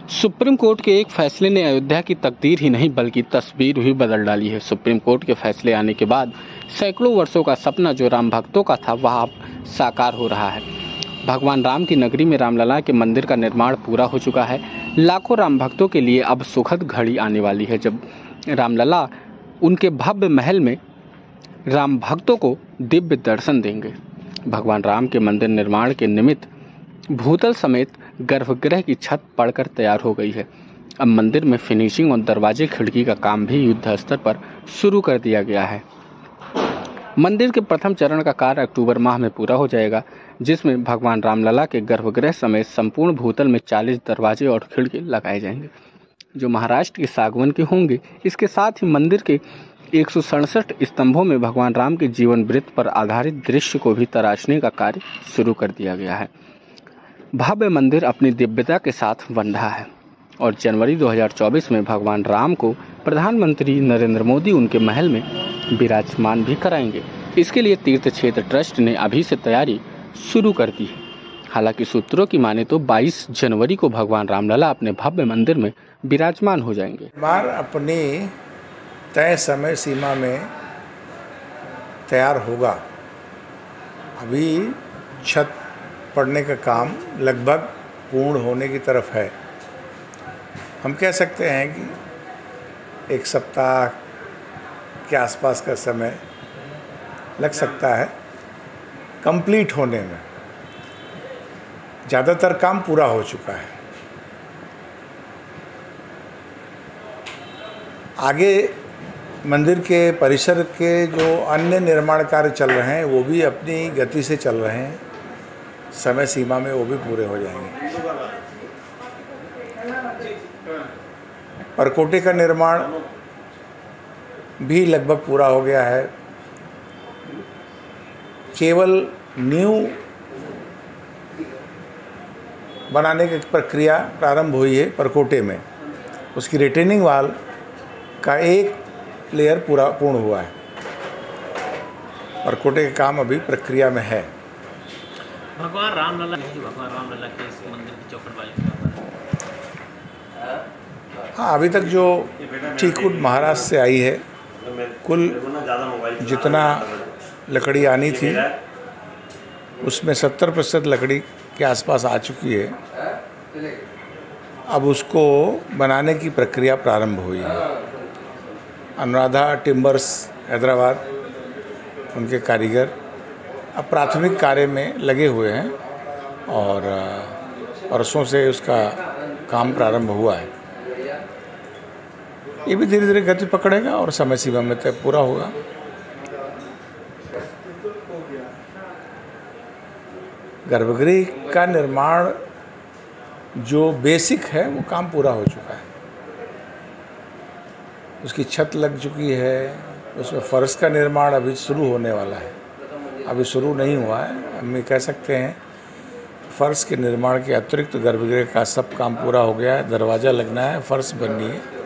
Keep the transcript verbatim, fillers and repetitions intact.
Supreme court के एक फैसले ने अयोध्या की तकदीर ही नहीं बल्कि तस्वीर भी बदल डाली है। सुप्रीम कोर्ट के फैसले आने के बाद सैकड़ों वर्षों का सपना जो राम भक्तों का था वह अब साकार हो रहा है। भगवान राम की नगरी में रामलला के मंदिर का निर्माण पूरा हो चुका है। लाखों राम भक्तों के लिए अब सुखद घड़ी आने वाली है जब रामलला उनके भव्य महल में राम भक्तों को दिव्य दर्शन देंगे। भगवान राम के मंदिर निर्माण के निमित्त भूतल समेत गर्भगृह की छत पड़कर तैयार हो गई है। अब मंदिर में फिनिशिंग और दरवाजे खिड़की का काम भी युद्ध स्तर पर शुरू कर दिया गया है। मंदिर के प्रथम चरण का कार्य अक्टूबर माह में पूरा हो जाएगा, जिसमें भगवान रामलला के गर्भगृह समेत संपूर्ण भूतल में चालीस दरवाजे और खिड़की लगाए जाएंगे, जो महाराष्ट्र के सागवन के होंगे। इसके साथ ही मंदिर के एक सौ सड़सठ स्तंभों में भगवान राम के जीवन वृत्त पर आधारित दृश्य को भी तराशने का कार्य शुरू कर दिया गया है। भव्य मंदिर अपनी दिव्यता के साथ बन रहा है और जनवरी दो हज़ार चौबीस में भगवान राम को प्रधानमंत्री नरेंद्र मोदी उनके महल में विराजमान भी कराएंगे। इसके लिए तीर्थ क्षेत्र ट्रस्ट ने अभी से तैयारी शुरू कर दी है। हालांकि सूत्रों की माने तो बाईस जनवरी को भगवान रामलला अपने भव्य मंदिर में विराजमान हो जाएंगे। बार अपनी तय समय सीमा में तैयार होगा। अभी छत पड़ने का काम लगभग पूर्ण होने की तरफ है। हम कह सकते हैं कि एक सप्ताह के आसपास का समय लग सकता है कंप्लीट होने में। ज़्यादातर काम पूरा हो चुका है। आगे मंदिर के परिसर के जो अन्य निर्माण कार्य चल रहे हैं वो भी अपनी गति से चल रहे हैं। समय सीमा में वो भी पूरे हो जाएंगे। परकोटे का निर्माण भी लगभग पूरा हो गया है। केवल न्यू बनाने की प्रक्रिया प्रारंभ हुई है परकोटे में। उसकी रिटेनिंग वाल का एक लेयर पूरा पूर्ण हुआ है। परकोटे का काम अभी प्रक्रिया में है। भगवान रामलला भगवान रामलला के इस मंदिर की चौखटबाजी। हाँ, अभी तक जो चीकूट महाराष्ट्र से आई है, कुल जितना लकड़ी आनी थी उसमें सत्तर प्रतिशत लकड़ी के आसपास आ चुकी है। अब उसको बनाने की प्रक्रिया प्रारंभ हुई है। अनुराधा टिम्बर्स हैदराबाद, उनके कारीगर अब प्राथमिक कार्य में लगे हुए हैं और परसों से उसका काम प्रारंभ हुआ है। ये भी धीरे धीरे गति पकड़ेगा और समय सीमा में तय पूरा होगा। गर्भगृह का निर्माण जो बेसिक है वो काम पूरा हो चुका है। उसकी छत लग चुकी है। उसमें फर्श का निर्माण अभी शुरू होने वाला है, अभी शुरू नहीं हुआ है। हम ये कह सकते हैं फर्श के निर्माण के अतिरिक्त गर्भगृह का सब काम पूरा हो गया है। दरवाज़ा लगना है, फर्श बननी है।